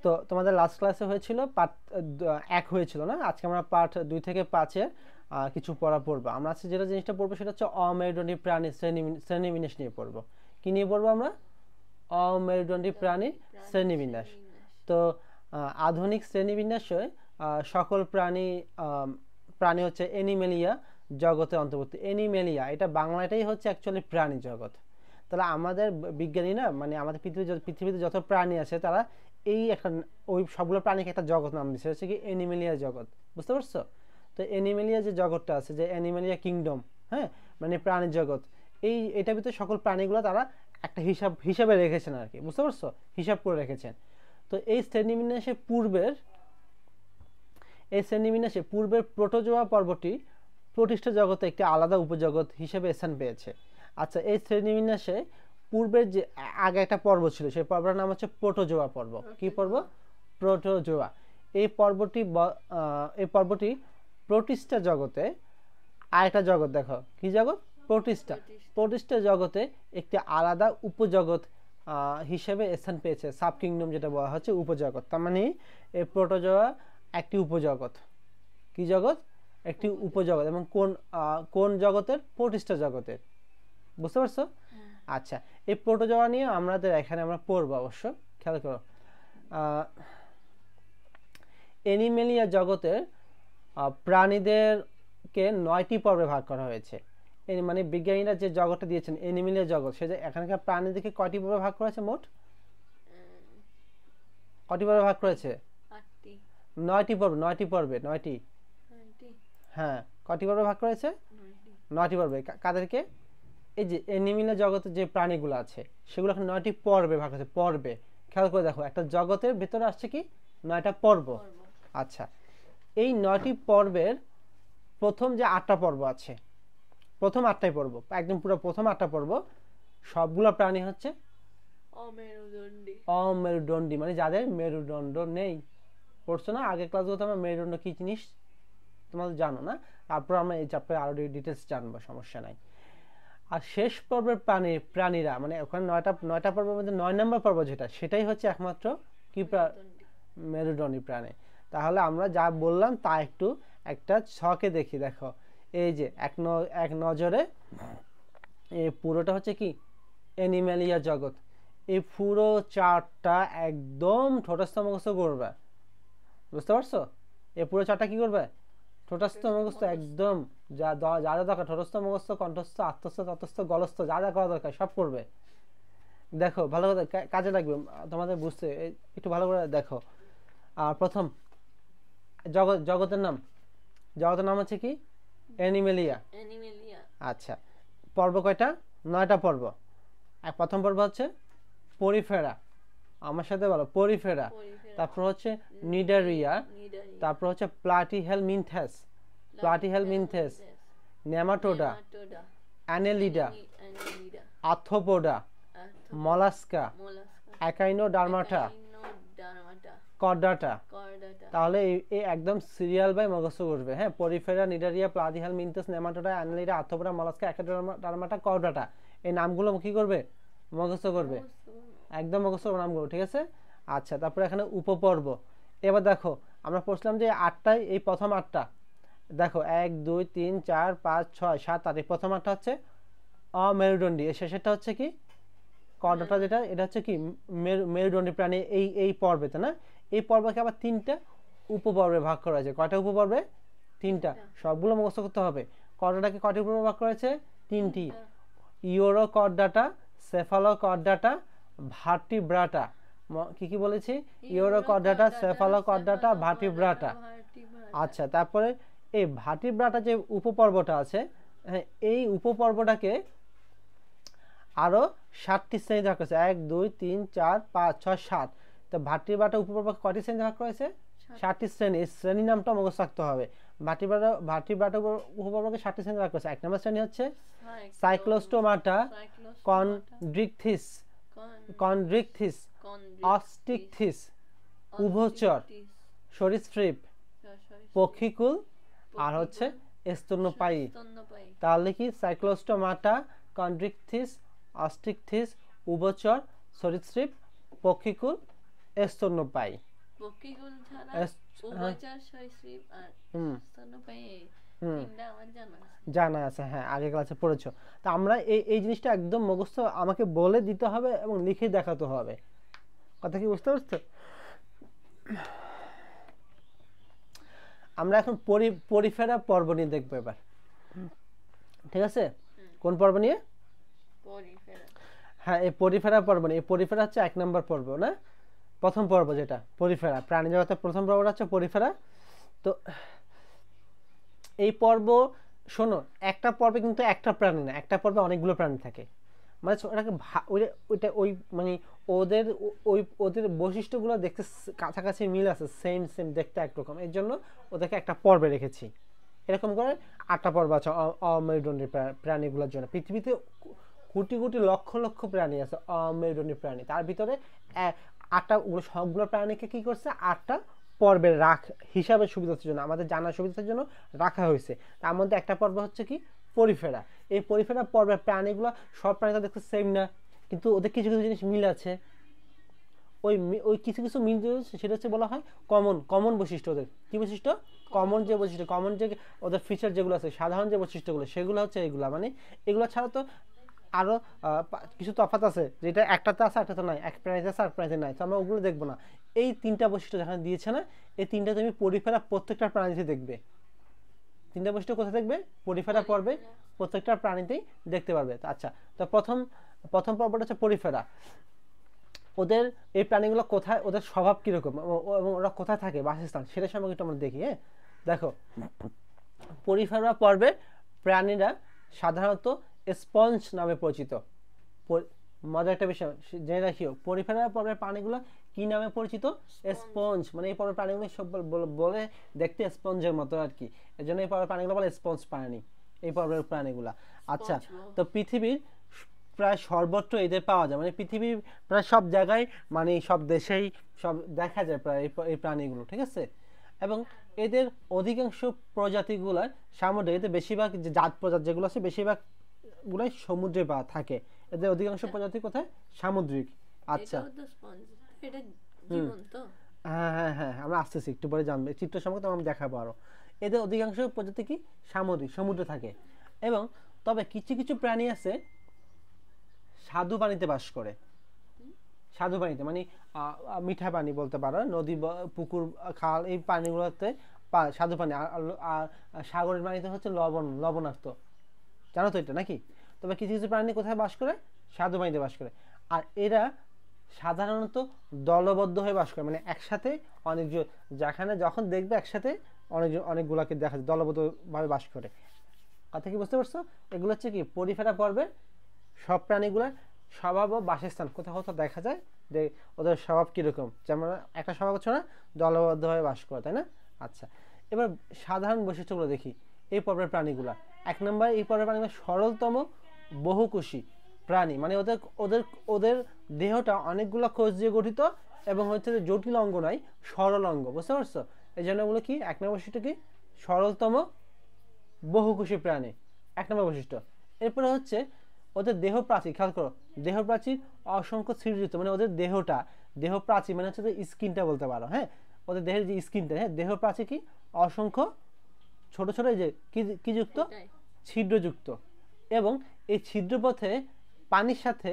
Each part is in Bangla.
তো তোমাদের লাস্ট ক্লাসে হয়েছিল পার্ট 1 হয়েছিল না, আজকে আমরা পার্ট 2 থেকে 5 এর কিছু পড়বো। আমরা আজকে যেটা জিনিসটা পড়বো সেটা হচ্ছে অমেরুদণ্ডী প্রাণী শ্রেণীবিন্যাস নিয়ে পড়বো। কি নিয়ে পড়বো আমরা? অমেরুদণ্ডী প্রাণীর শ্রেণীবিন্যাস। তো আধুনিক শ্রেণীবিন্যাসে সকল প্রাণী হচ্ছে অ্যানিমেলিয়া জগতের অন্তর্ভুক্ত। অ্যানিমেলিয়া এটা বাংলাটাই হচ্ছে অ্যাকচুয়ালি প্রাণী জগৎ। তাহলে আমাদের বিজ্ঞানীরা মানে আমাদের পৃথিবীতে যত প্রাণী আছে তারা এই একটা ওই সবগুলো প্রাণীকে একটা জগৎ নাম দিচ্ছে, হচ্ছে কি অ্যানিমেলিয়া জগৎ। বুঝতে পারছো? তো অ্যানিমেলিয়া যে জগৎটা আছে, যে অ্যানিমেলিয়া কিংডম, হ্যাঁ, মানে প্রাণী জগৎ, এটার ভিতরে সকল প্রাণীগুলো তারা একটা হিসাবে রেখেছেন আর কি। বুঝতে পারছো? হিসাব করে রেখেছেন। তো এই শ্রেণীবিন্যাসে পূর্বের প্রোটোজোয়া পর্বটি প্রতিষ্ঠিত জগতে একটি আলাদা উপজগৎ হিসেবে স্থান পেয়েছে। আচ্ছা, এই শ্রেণীবিন্যাসে পূর্বের যে আগে একটা পর্ব ছিল, সেই পর্বের নাম হচ্ছে প্রোটোজোয়া পর্ব। কি পর্ব? প্রোটোজোয়া। এই পর্বটি প্রতিষ্ঠা জগতে আরেকটা জগৎ, দেখো কি জগৎ? প্রতিষ্ঠা জগতে একটি আলাদা উপজগৎ হিসেবে স্থান পেয়েছে। সাব কিংডম যেটা বলা হচ্ছে উপজগৎ। তার মানে এই প্রোটোজোয়া একটি উপজগৎ। কি জগৎ? একটি উপজগৎ। এবং কোন জগতের? প্রতিষ্ঠা জগতের। বুঝতে পারছো? আচ্ছা, এই প্রোটোজোয়া নিয়ে আমাদের এখানে আমরা পড়বো, অবশ্য খেয়াল করো। অ্যানিমেলিয়া জগতের প্রাণীদেরকে 9টি পর্বে ভাগ করা হয়েছে। মানে বিজ্ঞানীরা যে জগৎটা দিয়েছেন অ্যানিমেলিয়া জগৎ, সে যে এখানকার প্রাণীদেরকে কয়টি পর্বে ভাগ করেছে? মোট কয়টি পর্বে ভাগ করেছে? 9টি পর্বে। 9টি। হ্যাঁ, কয়টি পর্বে ভাগ করেছে? 9টি পর্বে। কাদেরকে? এই যে অ্যানিমেলিয়া জগতের যে প্রাণীগুলো আছে সেগুলো এখন 9টি পর্বে ভাগ করেছে। পর্বে খেয়াল করে দেখো, একটা জগতের ভেতরে আসছে কি 9টা পর্ব। আচ্ছা, এই 9টি পর্বের প্রথম যে 8টা পর্ব আছে, প্রথম 8টাই পর্ব, একদম পুরো প্রথম 8টা পর্ব সবগুলো প্রাণী হচ্ছে অমেরুদণ্ডী, মানে যাদের মেরুদণ্ড নেই। পড়ছো না আগের ক্লাসগুলোতে আমরা মেরুদণ্ড কি জিনিস তোমাদের জানো না, তারপর আমরা এই চ্যাপ্টারে আরো ডিটেলস জানবো, সমস্যা নাই। আর শেষ পর্বের প্রাণীরা মানে ওখানে 9টা পর্বের মধ্যে 9 নম্বর পর্ব যেটা, সেটাই হচ্ছে একমাত্র কি মেরুদণ্ডী প্রাণী। তাহলে আমরা যা বললাম তা একটু একটা ছকে দেখি। দেখো, এই যে এক নজরে এই পুরোটা হচ্ছে কি অ্যানিমেলিয়া জগৎ। এই পুরো চার্টটা একদম ঠোঁটস্থ মুখস্থ করবে। বুঝতে পারছো? এই পুরো চার্টটা কি করবে? ঠোঁটস্থ মুখস্থ একদম, যা দরকার ঠোঁটস্থ মুখস্থ, কণ্ঠস্থ, আত্মস্থ, ততস্থ, গলস্থ, যা করা দরকার সব করবে। দেখো ভালো করে কাজে লাগবে তোমাদের বুঝতে, একটু ভালো করে দেখো। প্রথম জগতের নাম হচ্ছে কি? অ্যানিমেলিয়া। আচ্ছা, পর্ব কয়টা? 9টা পর্ব। প্রথম পর্ব হচ্ছে পরিফেরা, আমার সাথে বলো পরিফেরা। তারপর হচ্ছে নিডারিয়া, তারপর হচ্ছে Platyhelminthes, Nematoda, Annelida, Arthropoda, Mollusca, Echinodermata, Chordata. তাহলে এই একদম সিরিয়াল বাই মুখস্থ করবে। হ্যাঁ, Porifera, Cnidaria, Platyhelminthes, Nematoda, Annelida, Arthropoda, Mollusca, Echinodermata, Chordata. এই নামগুলো কি করবে? মুখস্থ করবে, একদম মুখস্থ নামগুলো, ঠিক আছে? আচ্ছা, তারপরে এখানে উপপর্ব। এবার দেখো, আমরা পড়ছিলাম যে 8টাই, এই প্রথম 8টা দেখো 1 2 3 4 5 6 7 8। এই প্রথম 8টা হচ্ছে অমেরুদণ্ডী, এই শেষেরটা হচ্ছে কি কর্ডাটা, যেটা এটা হচ্ছে কি মেরুদণ্ডী প্রাণী এই পর্বেতে না। এই পর্বকে আবার 3টা উপপর্বে ভাগ করা হয়েছে। কয়টা উপপর্বে? 3টা। সবগুলো মুখস্থ করতে হবে। কর্ডাটাকে কয়টি উপপর্বে ভাগ করা হয়েছে? 3টি। Urochordata, Cephalochordata, Vertebrata. কি বলেছি? Urochordata, Cephalochordata, Vertebrata. আচ্ছা, তারপরে এই ভার্টিব্রাটা যে উপপর্বটা আছে, এই উপপর্বটাকে আরো 7টি শ্রেণীতে ভাগ করেছে। 1 2 3 4 5 6 7। তো ভার্টিব্রাটা উপপর্ব কয়টি শ্রেণীতে ভাগ করেছে? 7টি শ্রেণী। শ্রেণী নামটা মুখস্থ রাখতে হবে। ভার্টিব্রাটা উপপর্বকে 7টি শ্রেণীতে ভাগ করেছে। 1 নম্বর শ্রেণী হচ্ছে সাইক্লোস্টোমাটা, কন্ড্রিকথিস, অস্টিকথিস, উভচর, সরীসৃপ, পক্ষীকুল, আর হচ্ছে স্তন্যপায়ী। তাহলে কি সাইক্লোস্টোমাটা, কন্ড্রিকথিস, অস্টিকথিস, উভচর, সরীসৃপ, পক্ষীকুল, স্তন্যপায়ী। পক্ষীগুলো ছাড়া হ্যাঁ, উভয়চর সরীসৃপ আর হুম স্তন্যপায়ী হুম তিনটা আমার জানা আছে। জানা আছে, হ্যাঁ আগে ক্লাসে পড়েছো। তা আমরা এই এই জিনিসটা একদম মুখস্থ আমাকে বলে দিতে হবে এবং লিখে দেখাতে হবে। কথা কি বুঝতে পারছো? আমরা এখন পরিফেরা পর্ব নিয়ে দেখবো এবার, ঠিক আছে? কোন পর্ব নিয়ে? পরিফেরা। হ্যাঁ, এই পরিফেরা পর্ব নিয়ে। এই পরিফেরা হচ্ছে 1 নম্বর পর্ব, না? প্রথম পর্ব যেটা পরিফেরা, প্রাণী জগতের প্রথম পর্বটা হচ্ছে পরিফেরা। তো এই পর্ব, শোনো, একটা পর্বে কিন্তু একটা প্রাণী না, একটা পর্বে অনেকগুলো প্রাণী থাকে। মানে ওটাকে ওইটা ওই মানে ওদের ওদের বৈশিষ্ট্যগুলো দেখতে কাছাকাছি মিল আছে, সেম সেম দেখতে একরকম, এর জন্য ওদেরকে একটা পর্বে রেখেছি। এরকম করে 8টা পর্ব আছে অমেরুদণ্ডী প্রাণীগুলোর জন্য। পৃথিবীতে কোটি কোটি লক্ষ লক্ষ প্রাণী আছে অমেরুদণ্ডী প্রাণী, তার ভিতরে 8টা, সবগুলো প্রাণীকে কি করছে 8টা পর্বে হিসাবে সুবিধার জন্য, আমাদের জানার সুবিধার জন্য রাখা হয়েছে। তার মধ্যে একটা পর্ব হচ্ছে কি পরিফেরা। এই পরিফেরা পর্বের প্রাণীগুলো, সব প্রাণী তো দেখতে সেম না, কিন্তু ওদের কিছু কিছু জিনিস মিল আছে। ওই ওই কিছু কিছু মিল সেটা হচ্ছে বলা হয় কমন কমন বৈশিষ্ট্য। ওদের কি বৈশিষ্ট্য? কমন যে বৈশিষ্ট্য, কমন যে ওদের ফিচার যেগুলো আছে, সাধারণ যে বৈশিষ্ট্যগুলো, সেগুলো হচ্ছে এগুলা। মানে এগুলো ছাড়া তো আরো কিছু তফাৎ আছে, যেটা একটাতে আছে একটাতে নাই, এক প্রাণীতে আছে আর প্রাণীতে নাই, তো আমরা ওগুলো দেখবো না। এই 3টা বৈশিষ্ট্য যেখানে দিয়েছে না, এই 3টা তুমি পরিফেরা প্রত্যেকটা প্রাণীতে দেখবে। 3টা বৈশিষ্ট্য কোথায় দেখবে? পরিফেরা পর্বে প্রত্যেকটা প্রাণীতেই দেখতে পারবে। আচ্ছা, তো প্রথম পর্বটা হচ্ছে পরিফেরা। ওদের এই প্রাণীগুলো কোথায়, ওদের স্বভাব কিরকম এবং ওরা কোথায় থাকে, বাসস্থান, সেটা সম্পর্কে একটু আমরা দেখি। হ্যাঁ, দেখো, পরিফেরা পর্বে প্রাণীরা সাধারণত স্পঞ্জ নামে পরিচিত। মজার একটা বিষয় জেনে রাখিও, পরিফেরা পর্বের প্রাণীগুলো কি নামে পরিচিত? স্পঞ্জ। মানে এই পর্বের প্রাণীগুলো সব বলে দেখতে স্পঞ্জের মতো আর কি, এর জন্য এই পর্বের প্রাণীগুলো বলে স্পঞ্জ প্রাণী, এই পর্বের প্রাণীগুলা। আচ্ছা, তো পৃথিবীর প্রায় সর্বত্র এদের পাওয়া যায়, মানে পৃথিবীর প্রায় সব জায়গায়, মানে সব দেশেই সব দেখা যায় প্রায় এই প্রাণীগুলো, ঠিক আছে? এবং এদের অধিকাংশ প্রজাতিগুলো সামুদ্রিক, এদের বেশিরভাগ যে জাত প্রজাতি যেগুলো আছে বেশিরভাগ গুলাই সমুদ্রে থাকে। এদের অধিকাংশ প্রজাতি কোথায়? সামুদ্রিক। আচ্ছা, এটা জীবন্ত। হ্যাঁ হ্যাঁ হ্যাঁ, আমরা আসতেছি, একটু পরে জানবে চিত্র সম্পর্কে আমরা দেখাবো আরো। এদের অধিকাংশ প্রজাতি কি সামুদ্রিক, সমুদ্রে থাকে। এবং তবে কিছু কিছু প্রাণী আছে স্বাদু পানিতে বাস করে। স্বাদু পানিতে মানে মিঠা পানি বলতে পারো, নদী, পুকুর, খাল, এই পানিগুলোতে স্বাদু পানি। আর সাগরের পানিতে হচ্ছে লবণাক্ত, জানো তো এটা নাকি? তবে কিছু কিছু প্রাণী কোথায় বাস করে? স্বাদু পানিতে বাস করে। আর এরা সাধারণত দলবদ্ধ হয়ে বাস করে, মানে একসাথে অনেকজন, যেখানে যখন দেখবে একসাথে অনেকগুলাকে দেখা যায় দলবদ্ধভাবে বাস করে। কথা কি বুঝতে পারছো? এগুলো হচ্ছে কি পরিফেরা পর্বে সব প্রাণীগুলোর স্বভাব ও বাসস্থান কোথাও কোথাও দেখা যায় যে ওদের স্বভাব কিরকম। যেমন একটা স্বভাব হচ্ছে না দলবদ্ধভাবে বাস করে, তাই না? আচ্ছা, এবার সাধারণ বৈশিষ্ট্যগুলো দেখি এই পর্বের প্রাণীগুলা। 1 নম্বর, এই পর্বের প্রাণীগুলো সরলতম বহুকোষী প্রাণী, মানে ওদের ওদের ওদের দেহটা অনেকগুলো কোষ দিয়ে গঠিত এবং হচ্ছে যে জটিল অঙ্গ নয়, সরল অঙ্গ, বুঝতে পারছো? এই জন্য ওগুলো কি 1 নম্বর বৈশিষ্ট্য কি সরলতম বহুকোষী প্রাণী, 1 নম্বর বৈশিষ্ট্য। এরপরে হচ্ছে ওদের দেহ প্রাচীর, খেয়াল করো, দেহ প্রাচীর অসংখ্য ছিদ্রযুক্ত, মানে ওদের দেহ প্রাচীর মানে হচ্ছে স্কিনটা বলতে পারো। হ্যাঁ, ওদের দেহের যে স্কিনটা, হ্যাঁ, দেহ প্রাচীর কি অসংখ্য ছোট ছোট এই যে কি যুক্ত, ছিদ্রযুক্ত। এবং এই ছিদ্রপথে পানির সাথে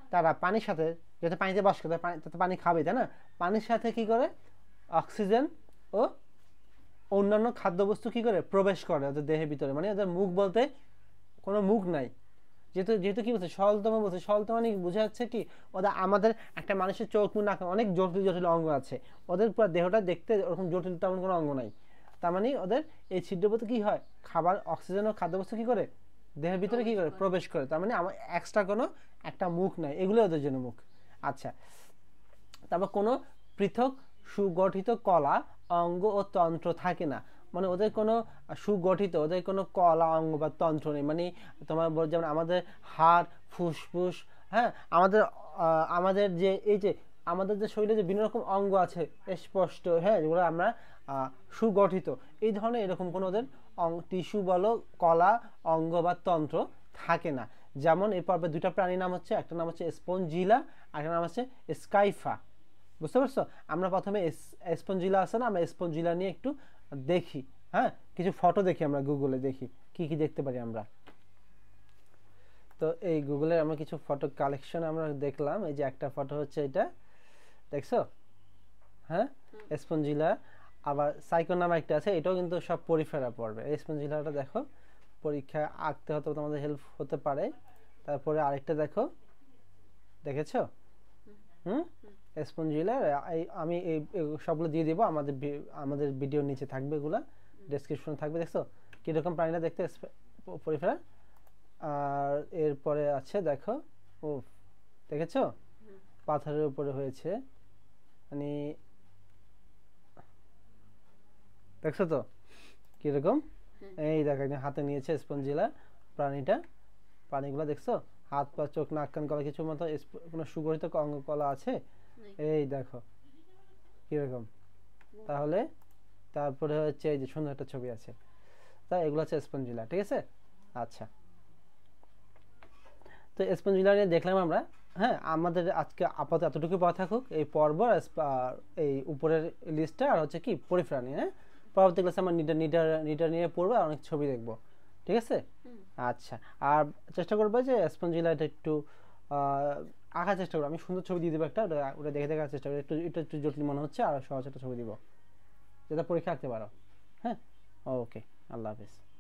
যাতে পানিতে বাস করে, তাতে পানি খাবে, তাই না? পানির সাথে কি করে অক্সিজেন ও অন্যান্য খাদ্যবস্তু কি করে প্রবেশ করে ওদের দেহের ভিতরে। মানে ওদের মুখ বলতে কোনো মুখ নাই, যেহেতু কি বলছে সরলতম বলছে, সরলতম মানে বোঝা যাচ্ছে কি ওদের, আমাদের একটা মানুষের চোখ মুখ নাক অনেক জটিল জটিল অঙ্গ আছে, ওদের পুরো দেহটা দেখতে ওরকম জটিল তেমন কোনো অঙ্গ নাই। তার মানে ওদের এই ছিদ্রপথে কি হয়, খাবার, অক্সিজেন ও খাদ্যবস্তু কি করে দেহের ভিতরে কি করে প্রবেশ করে। তার মানে আমার এক্সট্রা কোনো একটা মুখ নাই, এগুলো ওদের জন্য মুখ। আচ্ছা, তারপর কোনো পৃথক সুগঠিত কলা, অঙ্গ ও তন্ত্র থাকে না, মানে ওদের কোনো সুগঠিত, ওদের কোনো কলা, অঙ্গ বা তন্ত্র নেই। মানে তোমার যেমন আমাদের হাড়, ফুসফুস, হ্যাঁ, আমাদের যে এই যে আমাদের যে শরীরে যে বিভিন্ন রকম অঙ্গ আছে স্পষ্ট, হ্যাঁ, যেগুলো আমরা সুগঠিত, এই ধরনের এরকম কোনো ওদের টিস্যু বলো, কলা, অঙ্গ বা তন্ত্র থাকে না। যেমন এই পর্বে 2টা প্রাণীর নাম হচ্ছে, একটা নাম হচ্ছে স্পঞ্জিলা আর একটা নাম হচ্ছে স্কাইফা, বুঝতে পারছো? আমরা প্রথমে স্পঞ্জিলা আছে না, আমরা স্পঞ্জিলা নিয়ে একটু দেখি। হ্যাঁ, কিছু ফটো দেখি, আমরা গুগলে দেখি কি কি দেখতে পারি আমরা। তো এই গুগলে আমরা কিছু ফটো কালেকশন আমরা দেখলাম। এই যে একটা ফটো হচ্ছে এটা, দেখছো? হ্যাঁ, স্পঞ্জিলা। আবার সাইকো নামে একটা আছে, এটাও কিন্তু সব পরিফেরা পড়বে। এই স্পঞ্জিলাটা দেখো, পরীক্ষায় আঁকতে হতে তোমাদের হেল্প হতে পারে। তারপরে আরেকটা দেখো, দেখেছো? স্পঞ্জিলা। আমি এই সবগুলো দিয়ে দিব, আমাদের ভিডিওর নিচে থাকবে, এগুলা ডেসক্রিপশনে থাকবে। দেখছো কিরকম প্রাণীটা দেখতে পরিফেরা? আর এরপরে আছে দেখো, ও দেখেছো পাথরের উপরে হয়েছে, মানে দেখছো তো কিরকম? এই দেখো একদম হাতে নিয়েছে স্পঞ্জিলা প্রাণীটা। প্রাণীগুলো দেখছো, হাত পা চোখ নাক কান গলা কিছু মতো কোনো সুগঠিত অঙ্গ কলা আছে? এই দেখো কিরকম। তাহলে তারপরে হচ্ছে এই যে সুন্দর একটা ছবি আছে। তা এগুলো হচ্ছে স্পঞ্জিলা, ঠিক আছে? আচ্ছা, তো স্পঞ্জিলা নিয়ে দেখলাম আমরা। হ্যাঁ, আমাদের আজকে আপাতত এতটুকু পড়া থাকুক, এই পর্ব এই উপরের লিস্টটা আর হচ্ছে কি পরিফেরা নিয়ে। হ্যাঁ, পরবর্তী ক্লাসে আমরা নিডার নিয়ে পড়বো আর অনেক ছবি দেখবো, ঠিক আছে? আচ্ছা, আর চেষ্টা করবো যে স্পঞ্জিলাটা একটু আঁকার চেষ্টা করবো। আমি সুন্দর ছবি দিয়ে দেবো একটা, ওটা দেখে দেখার চেষ্টা করবো। একটু জটিল মনে হচ্ছে, আর সহজ একটা ছবি দিব, যেটা পরীক্ষা আঁকতে পারো। হ্যাঁ, ওকে, আল্লাহ হাফিজ।